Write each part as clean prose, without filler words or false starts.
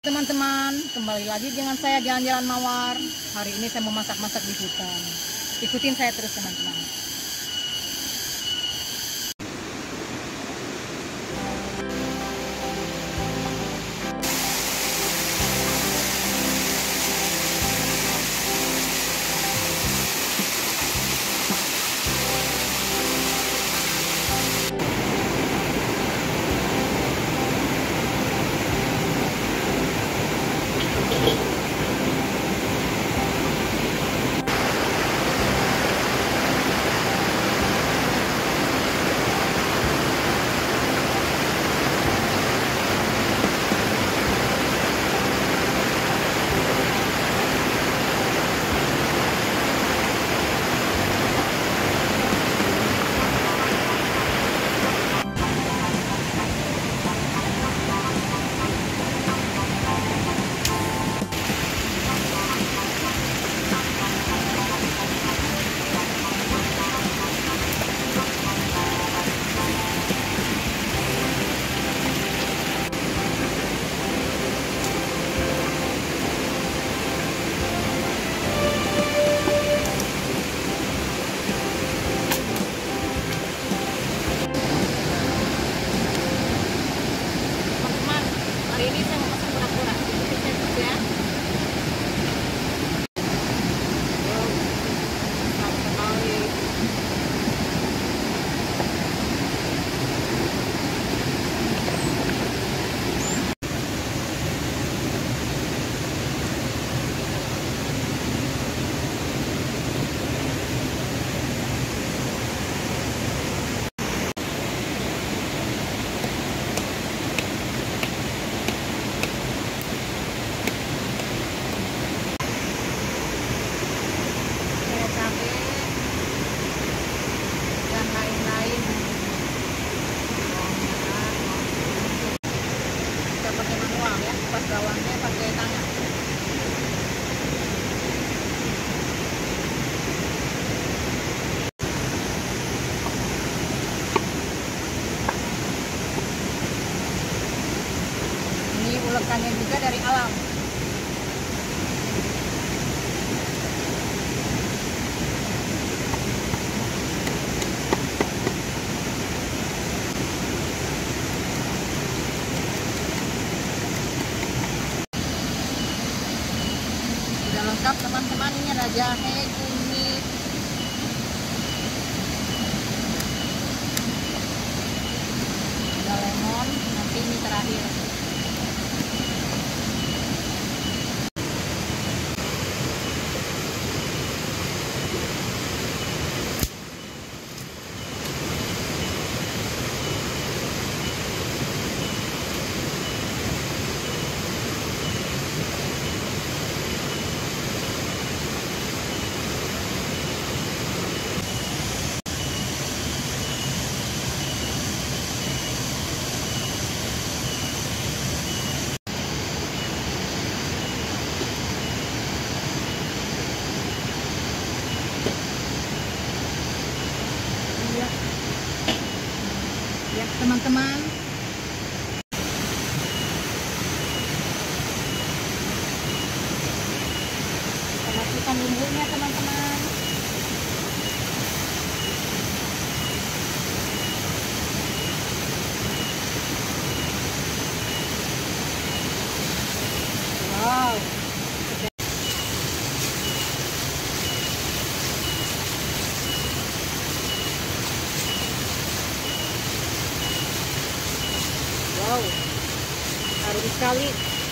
Teman-teman, kembali lagi dengan saya Jalan-Jalan Mawar. Hari ini saya mau masak-masak di hutan. Ikutin saya terus teman-teman. Hari ini saya mau masak kura-kura. Ikutin saya terus ya. Pas bawangnya pakai tangan. Ini ulekannya juga dari alam. Lengkap teman-teman, ini ada jahe, kunyit, ada lemon, nanti ini terakhir. Ya teman-teman, kita masukkan bumbunya teman-teman. Wow, wow, harum sekali.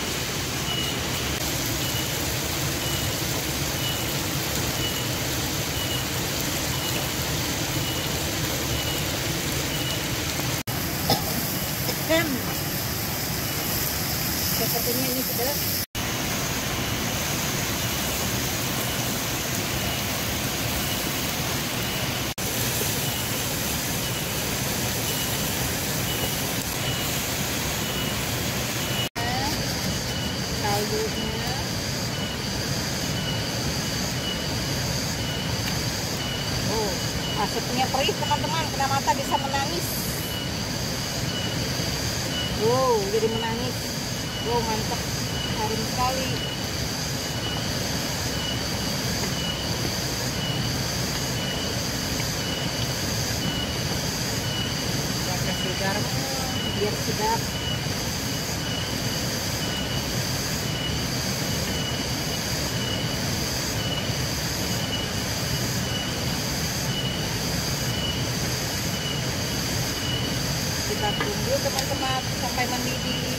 Sepertinya ini sudah. Kaldunya. Oh, asapnya perih teman-teman, kena mata bisa menangis. Wow, jadi menangis. Wow, mantap. harum sekali. Kita kasih garam biar sedap. Kita tunggu teman-teman sampai mendidih.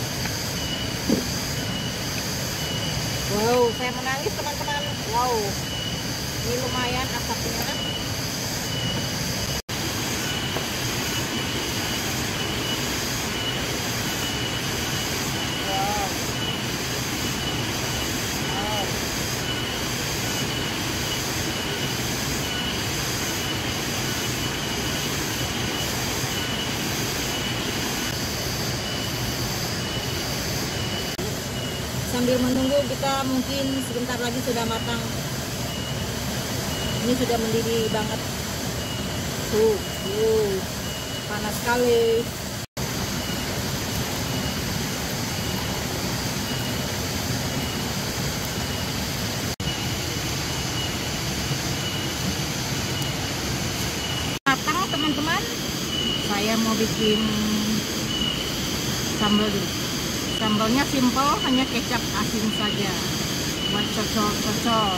Wow, saya menangis teman-teman. Wow, ini lumayan asapnya. Wow. Wow. Sambil menunggu kita mungkin sebentar lagi sudah matang. Ini sudah mendidih banget. Tuh, panas sekali. Matang teman-teman. Saya mau bikin sambal dulu. Sambalnya simple, hanya kecap asin saja buat cocol-cocol.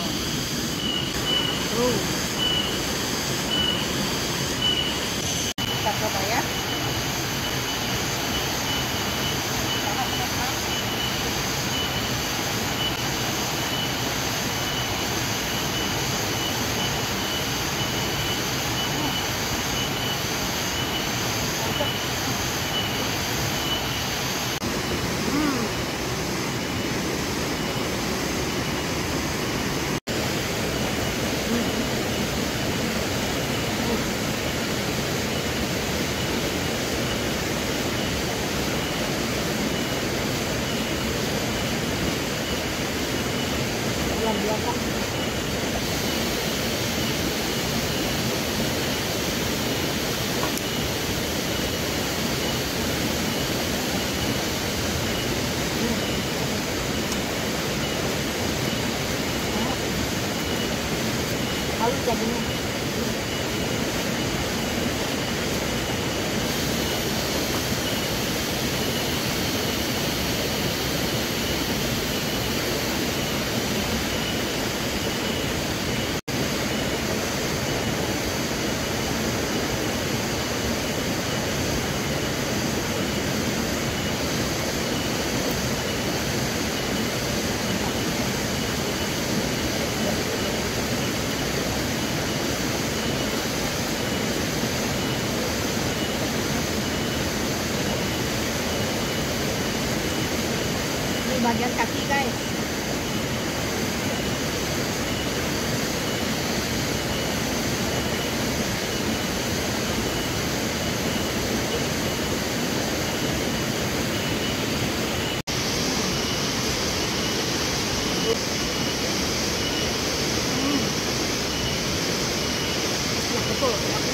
Kita coba ya. Luar biasa. Halus jadinya. Bagian kaki guys. Betul.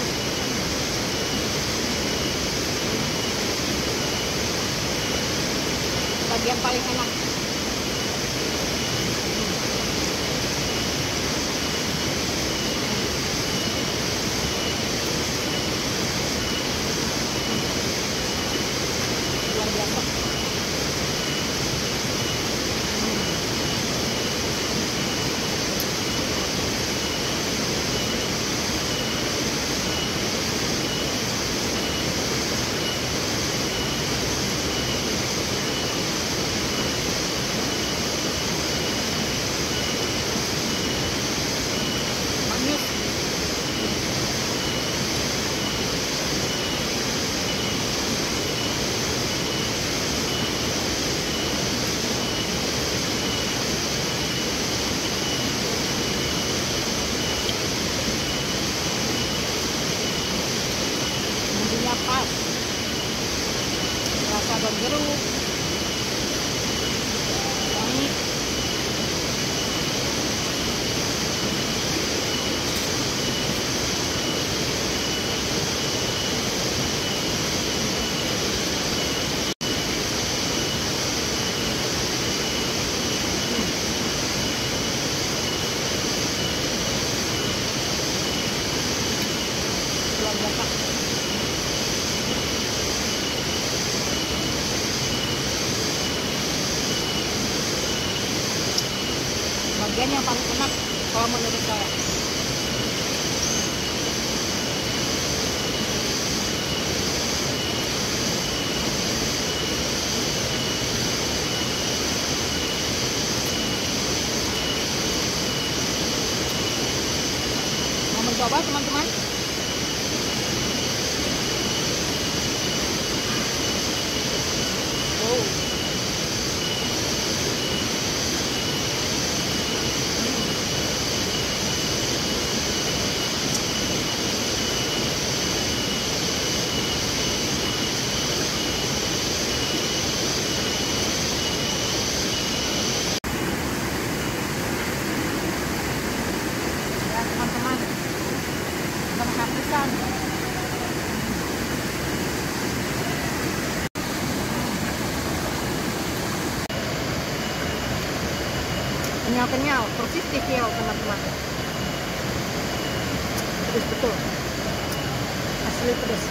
Bagian paling enak. Luar biasa. bagian yang paling enak kalau menurut saya. Mau mencoba teman-teman? Oh. Ya teman-teman, kita makan pisang. Kenyal-kenyal, persis kikil teman-teman. Pedes betul, asli pedes.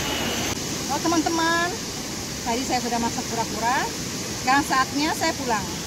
Oh teman-teman, tadi saya sudah masak pura-pura. Sekarang saatnya saya pulang.